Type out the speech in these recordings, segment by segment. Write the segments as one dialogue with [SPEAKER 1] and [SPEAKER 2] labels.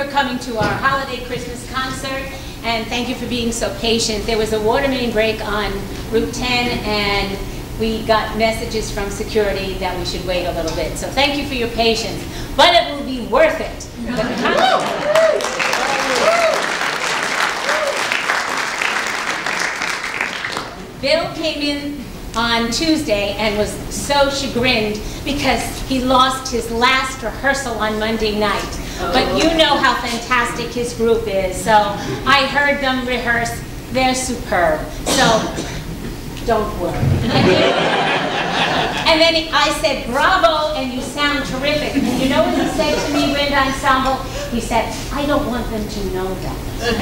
[SPEAKER 1] coming to our holiday Christmas concert, and thank you for being so patient. There was a water main break on Route 10, and we got messages from security that we should wait a little bit. So thank you for your patience, but it will be worth it. Bill came in on Tuesday and was so chagrined because he lost his last rehearsal on Monday night. But you know how fantastic his group is, so I heard them rehearse. They're superb, so don't worry. And then I said, bravo, and you sound terrific. And you know what he said to me, Wind Ensemble? He said, I don't want them to know that.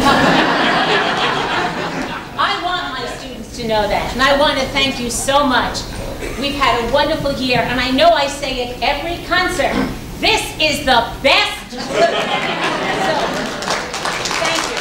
[SPEAKER 1] I want my students to know that, and I want to thank you so much. We've had a wonderful year, and I know I say it every concert. This is the best. So, thank you.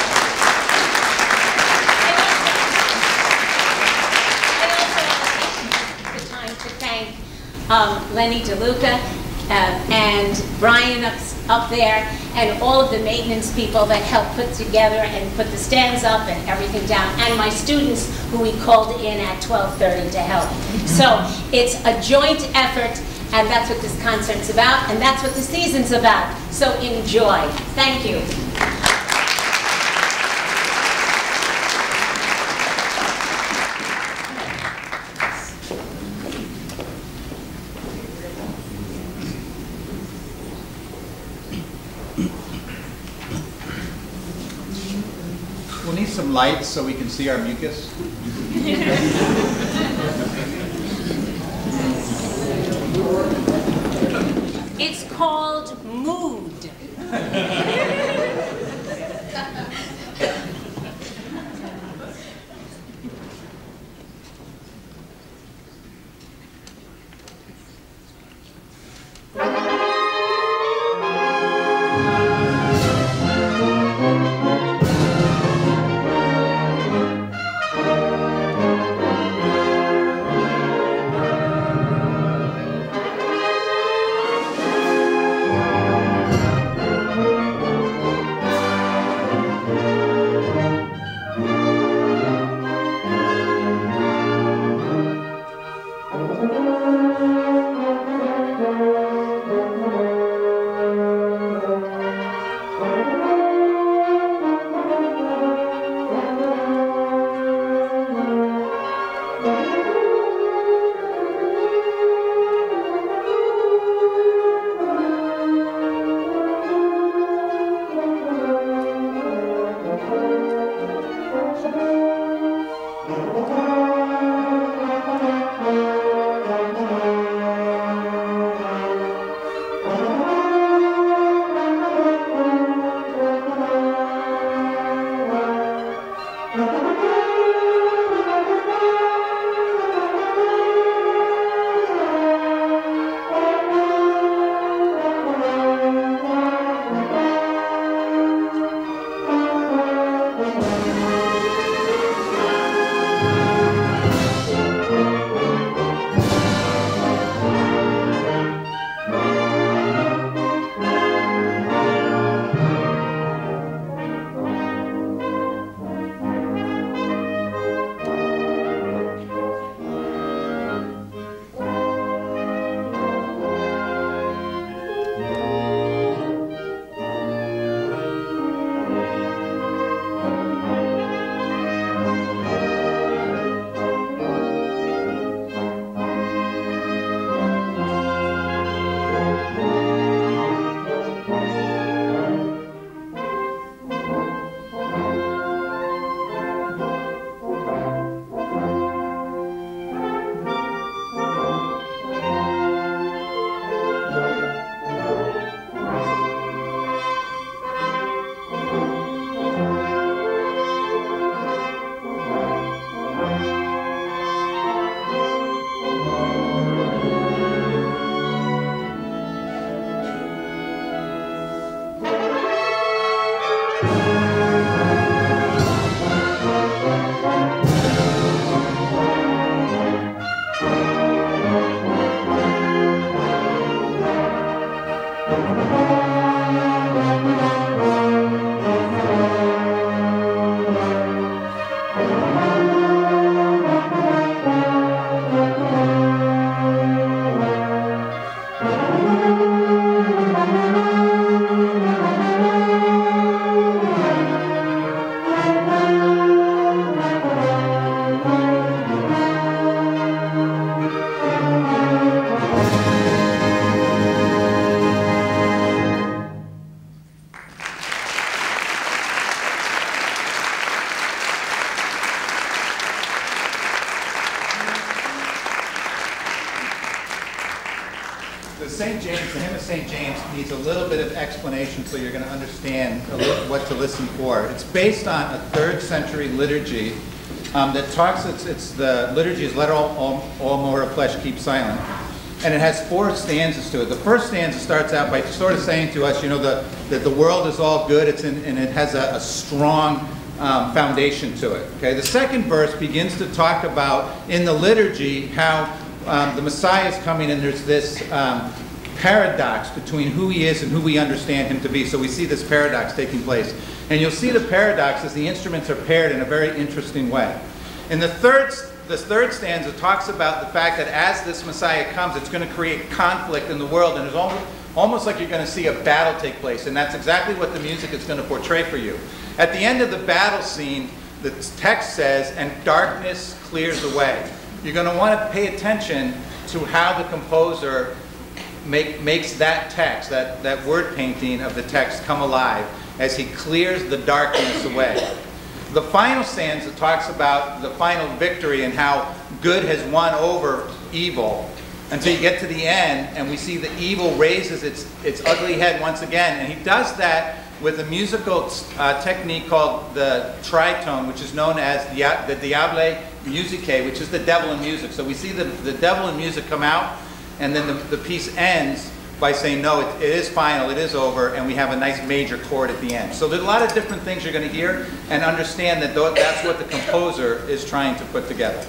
[SPEAKER 1] I also the time to thank Lenny DeLuca and Brian up there, and all of the maintenance people that helped put together and put the stands up and everything down, and my students who we called in at 12:30 to help. So it's a joint effort, and that's what this concert's about, and that's what the season's about. So enjoy. Thank you.
[SPEAKER 2] We'll need some lights so we can see our mucus.
[SPEAKER 1] It's called mood.
[SPEAKER 2] St. James, the hymn of St. James needs a little bit of explanation so you're going to understand what to listen for. It's based on a 3rd century liturgy that talks, the liturgy is let all more of flesh keep silent. And it has 4 stanzas to it. The first stanza starts out by sort of saying to us, you know, that the world is all good, and it has a strong foundation to it. Okay? The second verse begins to talk about, in the liturgy, how the Messiah is coming, and there's this paradox between who he is and who we understand him to be. So we see this paradox taking place. And you'll see the paradox as the instruments are paired in a very interesting way. In the third stanza talks about the fact that as this Messiah comes, it's going to create conflict in the world, and it's almost like you're going to see a battle take place, and that's exactly what the music is going to portray for you. At the end of the battle scene, the text says, "And darkness clears away." You're going to want to pay attention to how the composer makes that text, that word painting of the text come alive as he clears the darkness away. The final stanza talks about the final victory and how good has won over evil, until you get to the end and we see the evil raises its ugly head once again. And he does that with a musical technique called the tritone, which is known as the Diable Musicae, which is the devil in music. So we see the devil in music come out, and then the piece ends by saying, no, it is final, it is over, and we have a nice major chord at the end. So there's a lot of different things you're going to hear, and understand that that's what the composer is trying to put together.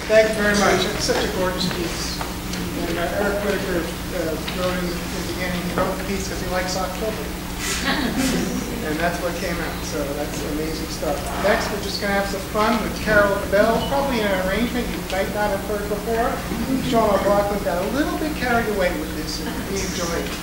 [SPEAKER 3] Thank you very much. It's such a gorgeous piece. And Eric Whitacre wrote in the beginning, he wrote the piece because he likes October. And that's what came out, so that's amazing stuff. Next, we're just going to have some fun with Carol of the Bells, probably an arrangement you might not have heard before. Sean O'Loughlin got a little bit carried away with this, and we enjoyed it.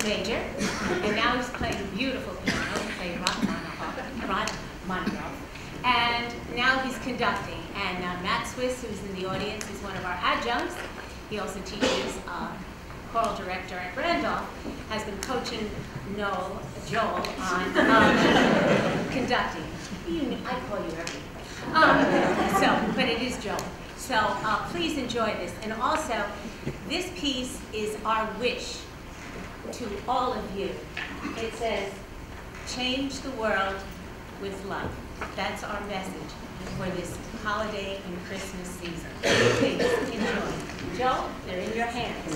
[SPEAKER 1] major, and now he's playing beautiful piano. He played Rachmaninoff, and now he's conducting. And Matt Swiss, who's in the audience, is one of our adjuncts. He also teaches choral director at Randolph, has been coaching Joel on conducting. I call you everything. But it is Joel. So please enjoy this. And also, this piece is our wish to all of you. It says, change the world with love. That's our message for this holiday and Christmas season. Please enjoy. Joel, they're in your hands.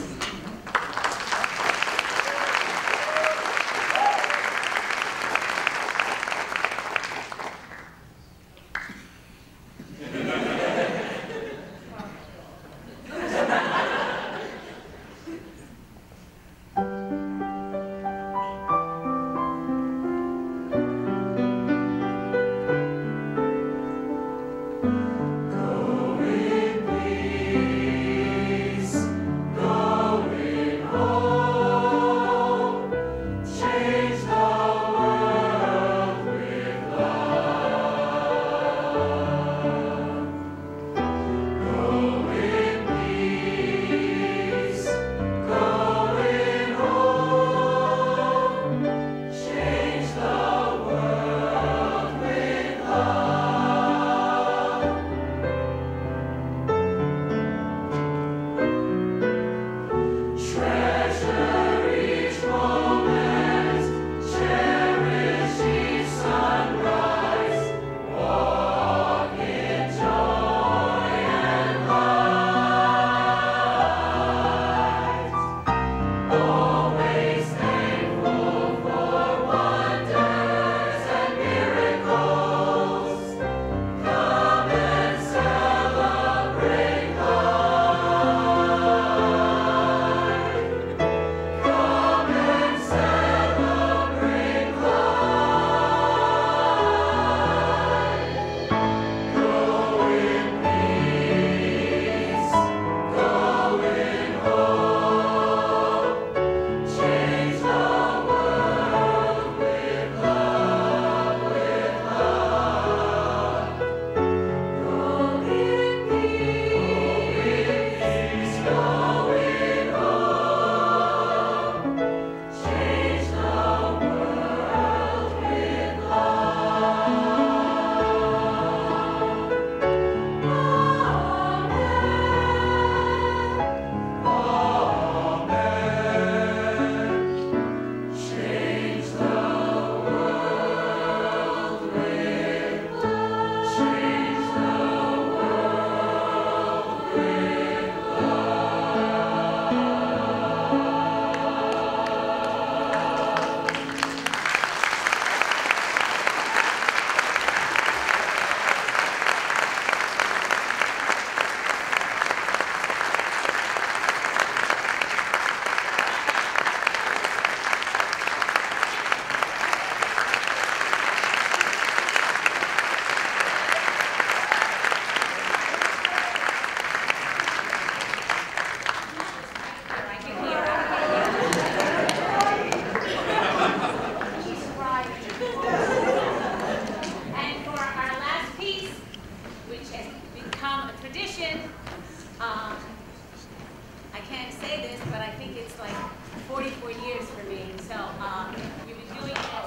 [SPEAKER 1] I can't say this, but I think it's like 44 years for me. So you've been doing it